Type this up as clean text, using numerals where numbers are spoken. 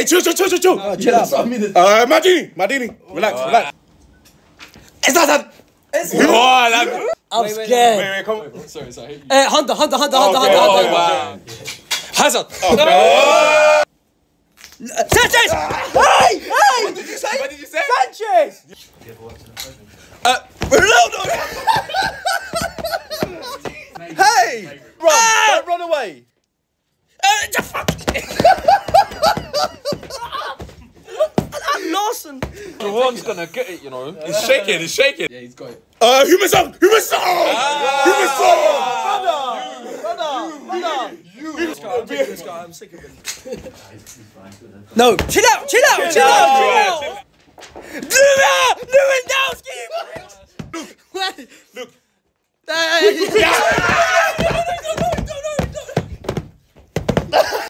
Hey, chill. Chill out. Mardini. Relax. It's not that. I'm scared. Wait, come on. Sorry. Hunter. Wow. Hazard. Sanchez! Hey! What did you say? Sanchez! Ronaldo! Hey! Don't run away. Lawson! Ron's gonna get it, you know. He's shaking. Yeah, he's got it. Humansong! Brother! I'm sick of him. No, chill out! Lewandowski! Look. No.